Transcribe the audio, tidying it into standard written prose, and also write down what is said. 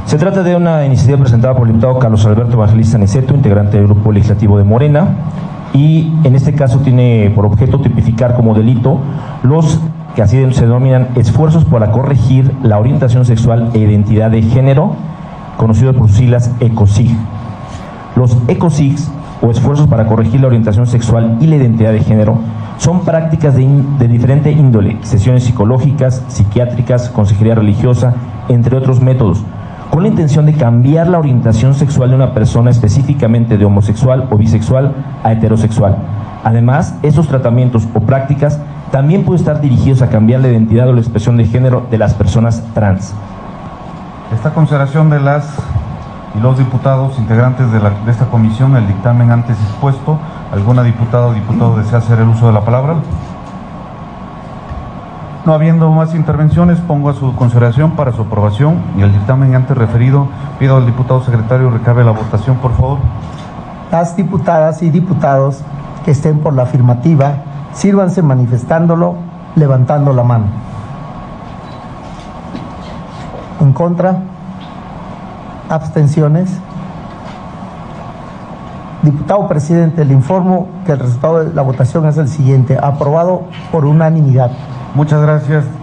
Se trata de una iniciativa presentada por el diputado Carlos Alberto Evangelista Niceto, integrante del Grupo Legislativo de Morena, y en este caso tiene por objeto tipificar como delito los que así se denominan esfuerzos para corregir la orientación sexual e identidad de género, conocidos por sus siglas ECOSIG. Los ECOSIGs, o esfuerzos para corregir la orientación sexual y la identidad de género, son prácticas de diferente índole, sesiones psicológicas, psiquiátricas, consejería religiosa, entre otros métodos, con la intención de cambiar la orientación sexual de una persona, específicamente de homosexual o bisexual a heterosexual. Además, esos tratamientos o prácticas también pueden estar dirigidos a cambiar la identidad o la expresión de género de las personas trans. Esta consideración de las y los diputados integrantes de esta comisión, el dictamen antes expuesto. ¿Alguna diputada o diputado desea hacer el uso de la palabra? No habiendo más intervenciones, pongo a su consideración para su aprobación y el dictamen antes referido. Pido al diputado secretario recabe la votación, por favor. Las diputadas y diputados que estén por la afirmativa, sírvanse manifestándolo, levantando la mano. En contra, abstenciones. Diputado presidente, le informo que el resultado de la votación es el siguiente: aprobado por unanimidad. Muchas gracias.